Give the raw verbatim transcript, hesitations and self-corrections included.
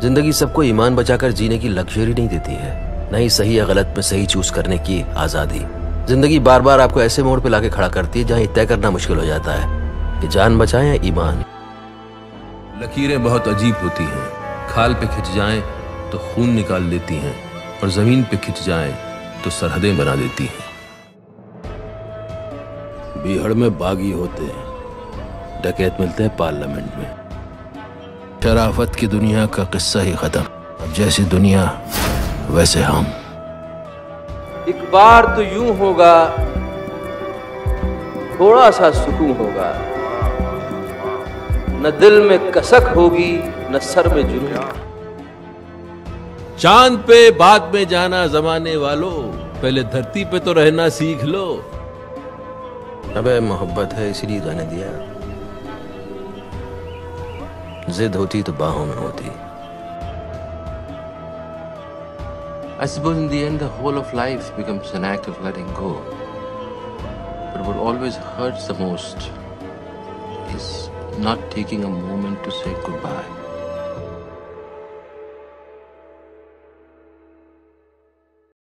जिंदगी सबको ईमान बचाकर जीने की लग्जरी नहीं देती है, नहीं सही या गलत में सही चूज करने की आजादी। जिंदगी बार बार आपको ऐसे मोड़ पे लाके खड़ा करती है जहां तय करना मुश्किल हो जाता है कि जान बचाएं या ईमान। लकीरें बहुत अजीब होती हैं, खाल पे खिंच जाएं तो खून निकाल देती हैं और जमीन पे खिंच जाएं तो सरहदें बना देती हैं। बीहड़ में बागी होते हैं, डकैत मिलते हैं पार्लियामेंट में। शराफत की दुनिया का किस्सा ही खत्म, अब जैसी दुनिया वैसे हम। एक बार तो यूं होगा, थोड़ा सा सुकून होगा, न दिल में कसक होगी न सर में जुनून। चांद पे बाद में जाना जमाने वालों, पहले धरती पे तो रहना सीख लो। अबे मोहब्बत है इसीलिए जाने दिया, जिद होती तो बाहों में होती। I suppose in the end the whole of life becomes an act of letting go. But what always hurts the most is not taking a moment to say goodbye.